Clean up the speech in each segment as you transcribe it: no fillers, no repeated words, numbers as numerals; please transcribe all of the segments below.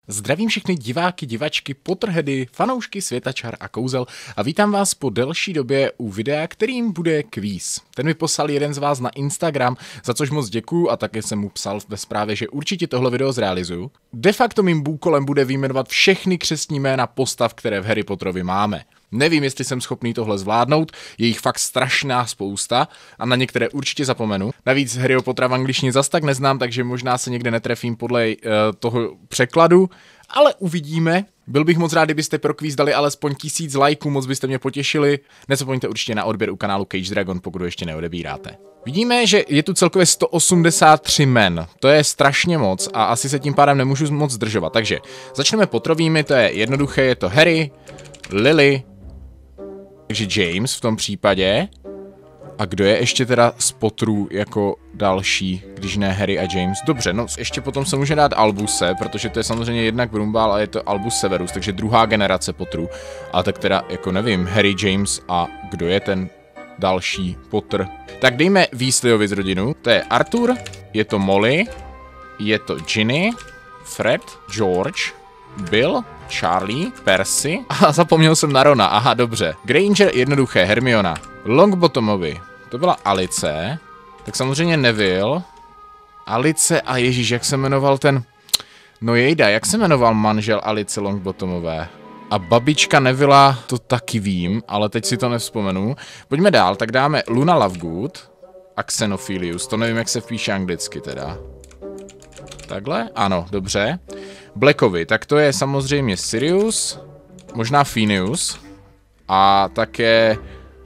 Zdravím všechny diváky, divačky, Potterheady, fanoušky světa čar a kouzel a vítám vás po delší době u videa, kterým bude kvíz. Ten mi poslal jeden z vás na Instagram, za což moc děkuju a také jsem mu psal ve zprávě, že určitě tohle video zrealizuju. De facto mým úkolem bude vyjmenovat všechny křestní jména postav, které v Harry Potterovi máme. Nevím, jestli jsem schopný tohle zvládnout, je jich fakt strašná spousta a na některé určitě zapomenu. Navíc Harryho Pottera v angličtině zas tak neznám, takže možná se někde netrefím podle toho překladu, ale uvidíme. Byl bych moc rád, kdybyste pro kvíz dali alespoň 1000 lajků, moc byste mě potěšili. Nezapomeňte určitě na odběr u kanálu Cage Dragon, pokud ho ještě neodebíráte. Vidíme, že je tu celkově 183 men. To je strašně moc a asi se tím pádem nemůžu moc zdržovat. Takže začneme Potterovými, to je jednoduché, je to Harry, Lily, takže James v tom případě. A kdo je ještě teda z Potterů jako další, když ne Harry a James? Dobře, no ještě potom se může dát Albuse, protože to je samozřejmě jednak Brumbál a je to Albus Severus, takže druhá generace Potterů. Ale tak teda jako nevím, Harry, James a kdo je ten další Potter? Tak dejme Weasleyovi z rodinu, to je Arthur, je to Molly, je to Ginny, Fred, George, Bill, Charlie, Percy a zapomněl jsem na Rona, aha dobře. Granger jednoduché, Hermiona. Longbottomovi, to byla Alice, tak samozřejmě Neville, Alice a Ježíš, jak se jmenoval ten, no jejda, jak se jmenoval manžel Alice Longbottomové? A babička Nevilla, to taky vím, ale teď si to nevzpomenu. Pojďme dál, tak dáme Luna Lovegood a Xenophilius, to nevím, jak se píše anglicky teda. Takhle? Ano, dobře. Blackovi, tak to je samozřejmě Sirius, možná Phineas a také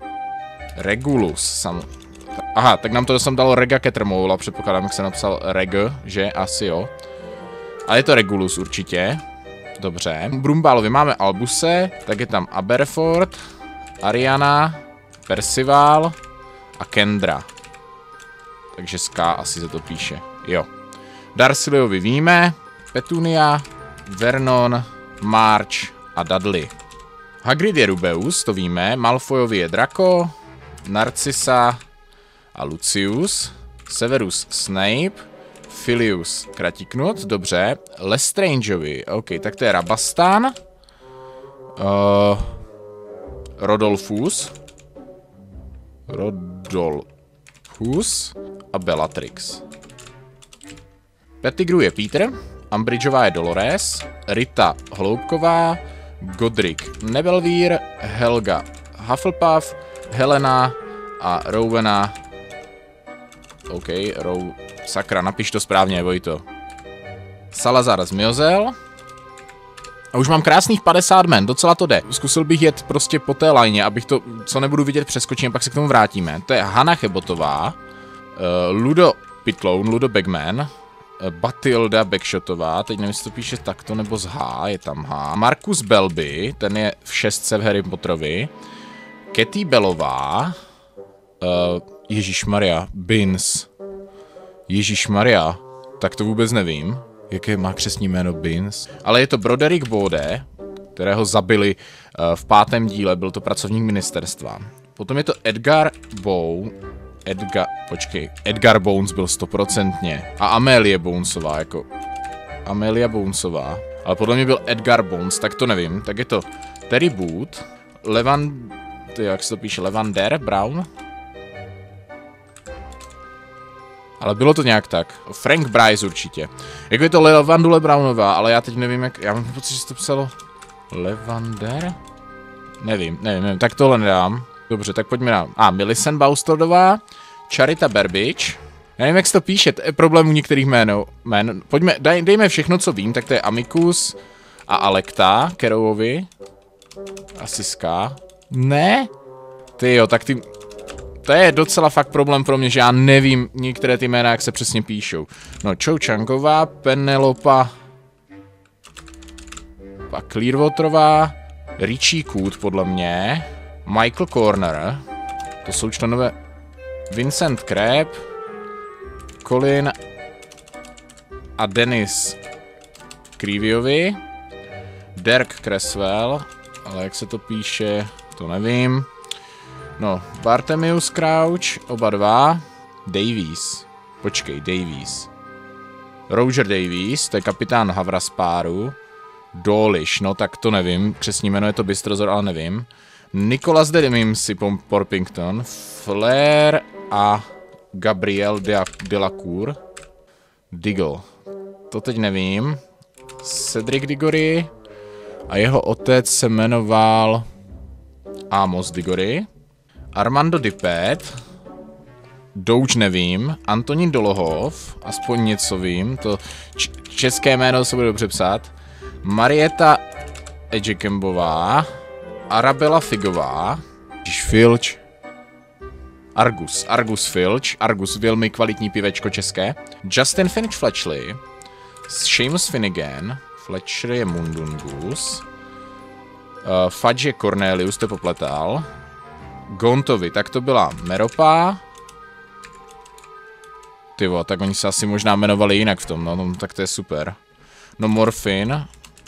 Regulus. Aha, tak nám to sem dalo Rega Cattermole, předpokládám, jak se napsal Reg, že? Asi jo. Ale je to Regulus určitě. Dobře. Brumbálovi máme Albuse, tak je tam Aberford, Ariana, Percival a Kendra. Takže z K asi se to píše. Jo. Dursleyovi víme, Petunia, Vernon, March a Dudley. Hagrid je Rubeus, to víme, Malfoyovi je Draco, Narcissa a Lucius, Severus Snape, Filius Kratiknut, dobře, Lestrangeovi, ok, tak to je Rabastan, Rodolphus a Bellatrix. Pettigrew je Peter, Umbridgeová je Dolores, Rita Hloubková, Godric Nebelvír, Helga Hufflepuff, Helena a Rowena. OK, sakra, napiš to správně, Vojto. Salazar Zmiozel. A už mám krásných 50 men, docela to jde. Zkusil bych jet prostě po té lajně, abych to, co nebudu vidět, přeskočím, pak se k tomu vrátíme. To je Hana Chebotová, Ludo Pitloun, Ludo Bagman, Batilda Backshotová, teď nevím, jestli to píše takto nebo z H, je tam H. Marcus Belby, ten je v 6 v Harry Potterovi. Katie Bellová, Ježíšmarja, Binns. Ježíšmarja, tak to vůbec nevím, jaké má křestní jméno Binns. Ale je to Broderick Bode, kterého zabili v 5. díle, byl to pracovník ministerstva. Potom je to Edgar Bones byl 100%. A Amelie Bonesová, jako Amelia Bonesová. Ale podle mě byl Edgar Bones, tak to nevím. Tak je to Terry Boot, jak se to píše, Levander Brown. Ale bylo to nějak tak. Frank Bryce určitě. Jako je to Levandule Brownová, ale já teď nevím, jak, já mám pocit, že se to psalo Levander? Nevím, tak tohle nedám. Dobře, tak pojďme na... Millicent Baustodová, Charita Burbage. Já nevím, jak se to píše, to je problém u některých jmen. Pojďme, dejme všechno, co vím, tak to je Amicus a Alecta Carrowovi. Asi Ska. Ne? Tyjo, tak ty... To je docela fakt problém pro mě, že já nevím některé ty jména, jak se přesně píšou. No, Cho Changová, Penelopa Clearwaterová, Richie Coot podle mě, Michael Corner, to jsou členové Vincent Crab, Colin a Dennis Creevyovi, Dirk Creswell, ale jak se to píše, to nevím. No, Bartemius Crouch, oba dva, Davies, počkej, Davies. Roger Davies, to je kapitán Havraspáru, Dolish, no tak to nevím. Křestní jméno je to Bystrozor, ale nevím. Nicholas Demimsi Porpington, Flair a Gabriel Delacour. Diggle. To teď nevím. Cedric Diggory a jeho otec se jmenoval Amos Diggory. Armando Dipet. Douč nevím. Antonín Dolohov. Aspoň něco vím. To české jméno se bude dobře psát. Marieta Edgekembová. Arabella Figová. Filč. Argus Filch. Argus, velmi kvalitní pivečko české. Justin Finch Fletchley. Seamus Finnegan. Fletcher je Mundungus. Fudge je Cornelius, to popletal. Gontovi, tak to byla Meropa. Tyvo, tak oni se asi možná jmenovali jinak v tom, no tak to je super. No Morfin.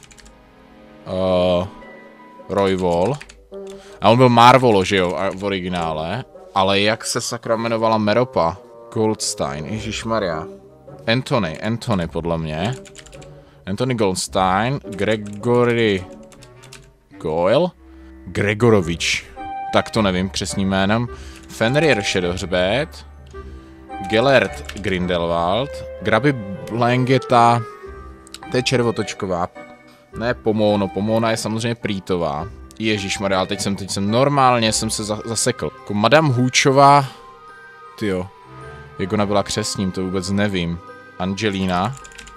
Roy Wall. A on byl Marvolo, že jo, v originále. Ale jak se sakra jmenovala Meropa? Goldstein, ježišmarja. Anthony podle mě. Anthony Goldstein, Gregory Goyle, Gregorovič. Tak to nevím křestním jménem. Fenrir Šedohřbet, Gellert Grindelwald, Graby Blangeta, to je červotočková. Ne Pomona je samozřejmě Prýtová. Ježišmarja, teď jsem normálně jsem se zasekl. Jako Madame Hůčová, tyjo, jak ona byla křestním, to vůbec nevím. Angelina.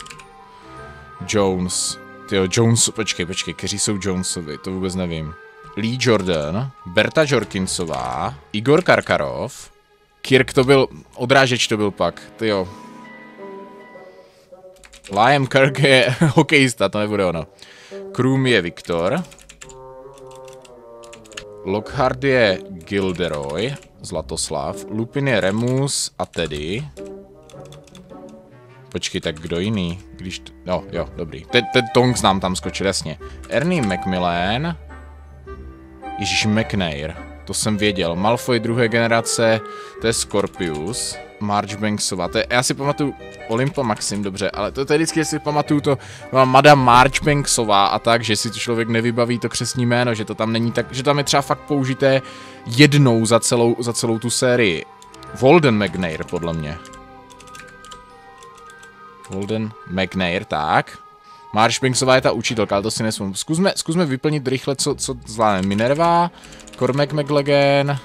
Jones. Tyjo, Jones, počkej, kteří jsou Jonesovi, to vůbec nevím. Lee Jordan, Berta Jorkinsová, Igor Karkarov, Kirk to byl, odrážeč to byl pak, tyjo. Liam Kirk je hokejista, to nebude ono. Kroom je Viktor. Lockhart je Gilderoy, Zlatoslav. Lupin je Remus a Teddy. Počkej, tak kdo jiný? Když no, jo, dobrý. Ten Tonks nám tam skočil, jasně. Ernie Macmillan. Ježíš, McNair. To jsem věděl. Malfoy druhé generace, to je Scorpius. Marchbanksová, to je, já si pamatuju Olympa Maxim, dobře, ale to je vždycky, si pamatuju to Madame Marchbanksová a tak, že si to člověk nevybaví to křestní jméno, že to tam není tak, že tam je třeba fakt použité jednou za celou tu sérii. Walden McNair, podle mě. Walden McNair, tak. Marchbanksová je ta učitelka, ale to si nesmím. Zkusme vyplnit rychle, co zvládne. Minerva, Cormac McLagan,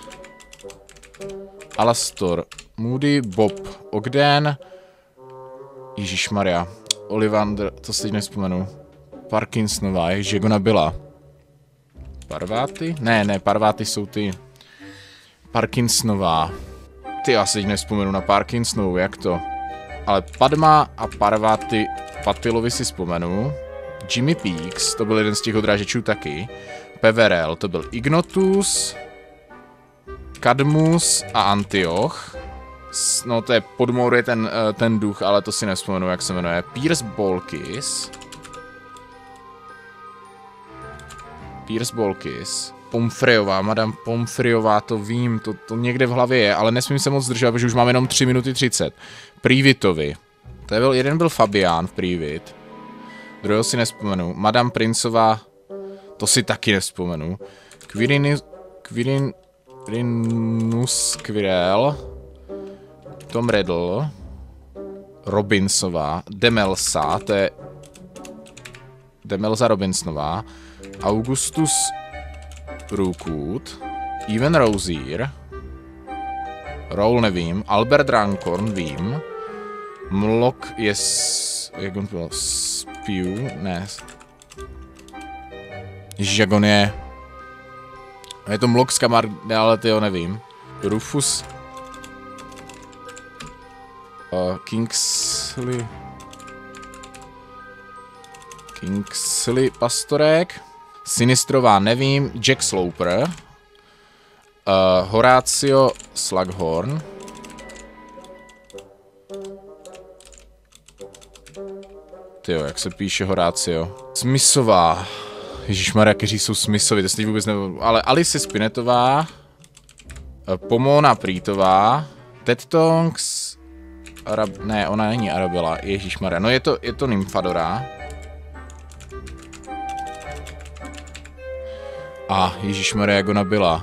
Alastor Moody, Bob Ogden, Ježišmarja, Ollivander, to si teď nevzpomenu. Parkinsonová, jak ona byla. Parváty? Ne, Parváty jsou ty. Parkinsonová. Ty, já si teď nevzpomenu na Parkinsonovou, jak to? Ale Padma a Parváty Patilovi si vzpomenu. Jimmy Peaks, to byl jeden z těch odrážečů taky. Peverell, to byl Ignotus. Cadmus a Antioch. No to je podmouruje ten duch, ale to si nevzpomenu, jak se jmenuje. Pierce Bolkis. Pomfreyová, Madame Pomfreyová, to vím, to někde v hlavě je, ale nesmím se moc zdržovat, protože už mám jenom 3 minuty 30. Privitovi. Jeden byl Fabián v Privit. Druhého si nevzpomenu. Madame Princová, to si taky nevzpomenu. Quirinus Quirrell. Tom Riddle. Robinsová. Demelsa, to je Demelza Robinsonová. Augustus Rookwood. Even Rosier. Roll nevím. Albert Rancorn vím. Mlok je jak on byl? Spew? Ne. Ježíš, jak on je. Je to Mlok z Kamar, ale tyho nevím. Rufus. Kingsley Pastorek. Sinistrová nevím. Jack Sloper. Horatio Slughorn. Tyjo, jak se píše Horatio? Smithová. Ježišmarja, kteří jsou Smithovi, to se teď vůbec nevím. Ale Alice Spinetová. Pomona Prýtová. Ted Tonks. Ne, ona není Arabella. Ježišmarja. No je to Nymfadora. Ježišmarja, jak ona byla.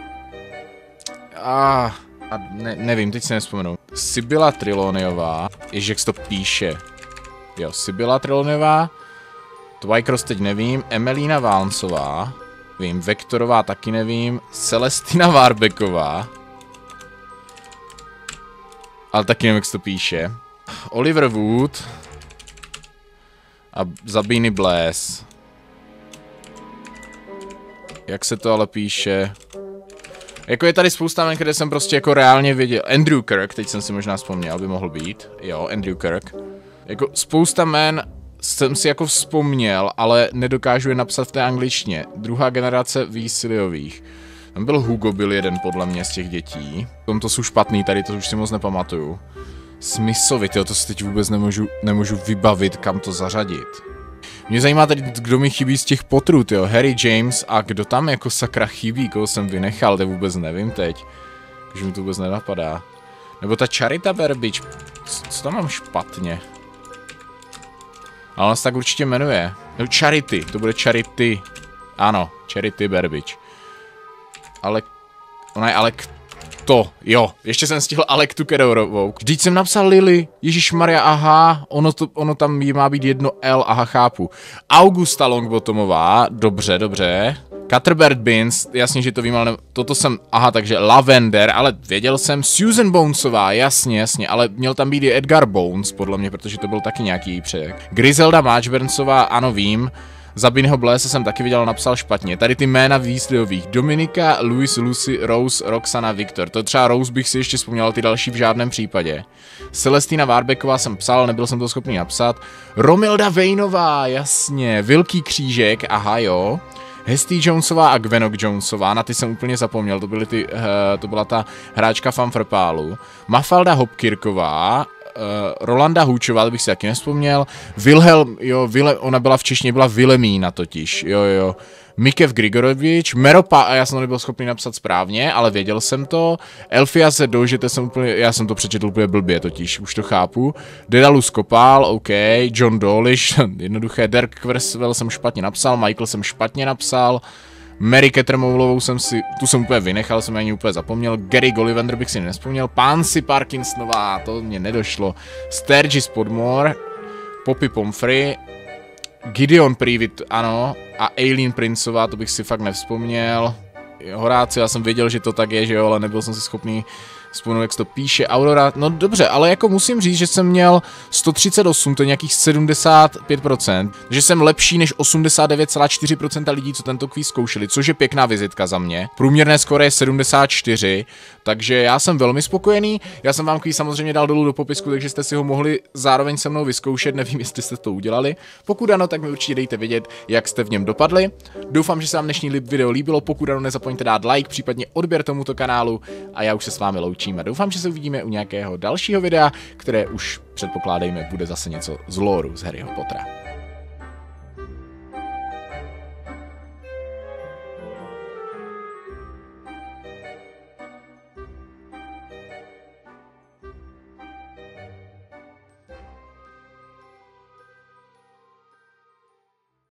Nevím, teď se nevzpomenu. Sibylla Trelawneyová. Ježiš, jak se to píše. Jo, Sibylla Trelawneyová. Twycross teď nevím. Emelína Valensová. Vím, Vektorová taky nevím. Celestina Warbecková. Ale taky nevím, jak se to píše. Oliver Wood. A Sabiny Blaise. Jak se to ale píše? Jako je tady spousta men, které jsem prostě jako reálně viděl. Andrew Kirk, teď jsem si možná vzpomněl, by mohl být. Jo, Andrew Kirk. Jako spousta men jsem si jako vzpomněl, ale nedokážu je napsat v té angličtině. Druhá generace Weasleyových. Tam byl Hugo, byl jeden podle mě z těch dětí. To jsou špatný, tady to už si moc nepamatuju. Smithovi, tyjo, to si teď vůbec nemůžu vybavit, kam to zařadit. Mě zajímá tady, kdo mi chybí z těch Potterů, tyjo. Harry James a kdo tam jako sakra chybí, koho jsem vynechal, to vůbec nevím teď. Takže mi to vůbec nenapadá. Nebo ta Charita Burbage, co tam mám špatně? Ale ona se tak určitě jmenuje. No Charity, to bude Charity. Ano, Charity Burbage. Ale... Ona je to, jo, ještě jsem stihl Alektu Kerourovou. Vždyť jsem napsal Lily, ježišmarja, aha, ono tam má být jedno L, aha, chápu. Augusta Longbottomová, dobře. Cuthbert Binns, jasně, že to vím, ale toto jsem, aha, takže Lavender, ale věděl jsem. Susan Bonesová, jasně, ale měl tam být i Edgar Bones, podle mě, protože to byl taky nějaký předek. Griselda Marchburnsová, ano, vím. Sabinyho Blaise jsem taky viděl, napsal špatně. Tady ty jména Weasleyových. Dominika, Louis, Lucy, Rose, Roxana, Viktor. To třeba Rose bych si ještě vzpomněl, ty další v žádném případě. Celestina Warbecková jsem psal, nebyl jsem to schopný napsat. Romilda Vejnová, jasně. Vilký křížek, aha jo. Hesty Jonesová a Gwenok Jonesová, na ty jsem úplně zapomněl, to byla ta hráčka Fanfrpálu. Mafalda Hopkirková, Rolanda Hůčová, to bych si taky nevzpomněl. Wilhelm, jo, ona byla v češtině, byla Vilemína totiž, jo. Mikev Grigorovič, Meropa, a já jsem to nebyl schopný napsat správně, ale věděl jsem to. Elfia Zedo, já jsem to přečetl úplně blbě totiž, už to chápu. Dedalus Kopál, OK, John Dolish, jednoduché, Dirk Querswell jsem špatně napsal, Michael jsem špatně napsal. Mary Cattermoulovou tu jsem úplně vynechal, jsem ani úplně zapomněl. Gary Gollivander bych si nevzpomněl. Pansy Parkinsonová, to mě nedošlo. Sturgis Podmore, Poppy Pomfrey, Gideon Privit, ano, a Aileen Princeová, to bych si fakt nevzpomněl. Horácio, já jsem věděl, že to tak je, že jo, ale nebyl jsem si schopný vzpomenout, jak se to píše. Aurora, no dobře, ale jako musím říct, že jsem měl 138, to je nějakých 75%, že jsem lepší než 89,4% lidí, co tento kvíz zkoušeli, což je pěkná vizitka za mě. Průměrné skóre je 74, takže já jsem velmi spokojený. Já jsem vám kvíz samozřejmě dal dolů do popisku, takže jste si ho mohli zároveň se mnou vyzkoušet, nevím, jestli jste to udělali. Pokud ano, tak mi určitě dejte vědět, jak jste v něm dopadli. Doufám, že se vám dnešní video líbilo, pokud ano, nezapomeňte dát like, případně odběr tomuto kanálu a já už se s vámi loučím. A doufám, že se uvidíme u nějakého dalšího videa, které už předpokládejme bude zase něco z lore z Harryho Pottera.